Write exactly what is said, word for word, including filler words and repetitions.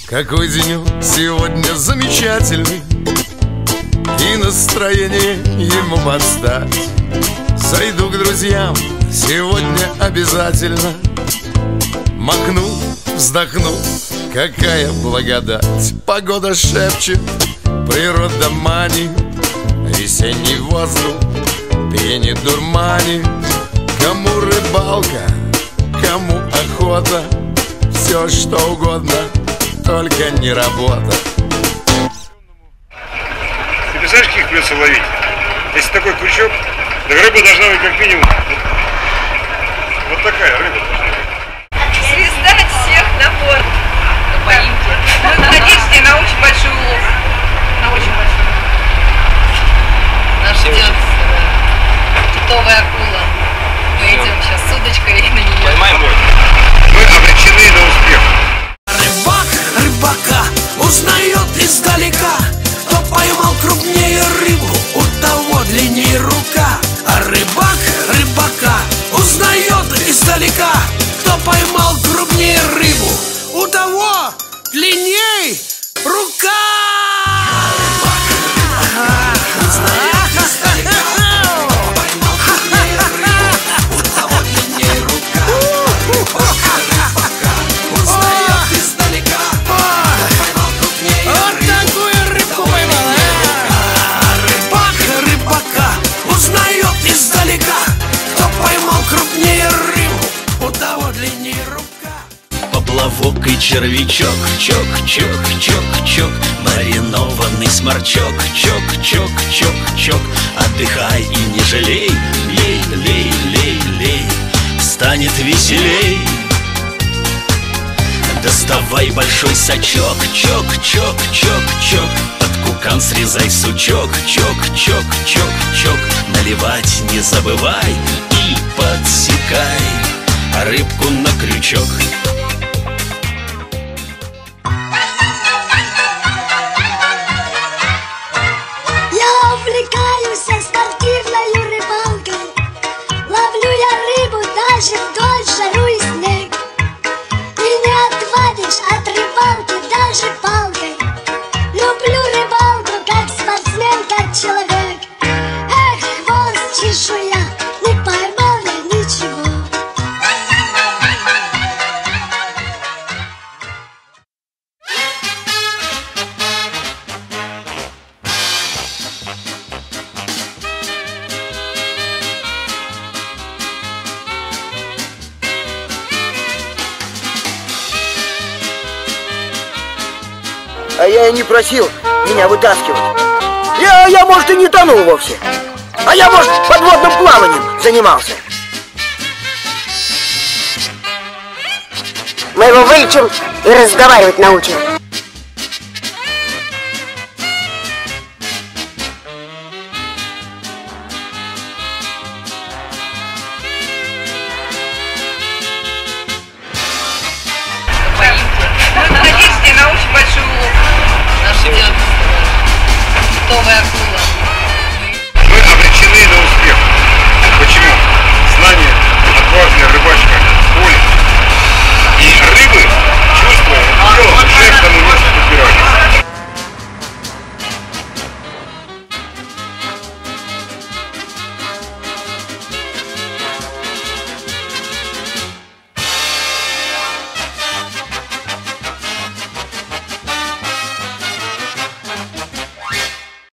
Какой день сегодня замечательный, и настроение ему подстать. Зайду к друзьям сегодня обязательно, махну, вздохну, какая благодать. Погода шепчет, природа манит, весенний воздух пенит, дурманит. Кому рыбалка, кому охота, все что угодно, только не работа. Ты представляешь, каких придется ловить? Если такой крючок, так рыба должна быть как минимум вот такая рыба должна быть. Звезда всех на борт. На поимке. Ну, надеюсь, на очень большой улов. На очень большой. Нас ждет китовая акула. Мы идем сейчас с удочкой на нее. Поймаем бой. Мы обречены на успех. Рыбак рыбака узнает издалека, кто поймал крупнее рыбу, у того длиннее рука. А рыбак рыбака узнает издалека, кто поймал крупнее рыбу, у того длинней рука. Поплавок и червячок, чок, чок, чок, чок, маринованный сморчок, чок, чок, чок, чок. Отдыхай и не жалей, лей, лей, лей, лей, станет веселей. Доставай большой сачок, чок, чок, чок, чок, под кукан срезай сучок, чок, чок, чок, чок. Наливать не забывай и подсекай рыбку на крючок. Спортивной рыбалкой ловлю я рыбу даже вдоль жару и снег. И не отвадишь от рыбалки даже палкой. Люблю рыбалку как спортсмен, как человек. Эх, хвост чешуя, не поймал я ничего. А я и не просил меня вытаскивать. Я, я, может, и не тонул вовсе. А я, может, подводным плаванием занимался. Мы его вылечим и разговаривать научим. Надеюсь, на очень большой улов. Нас ждет китовая акула.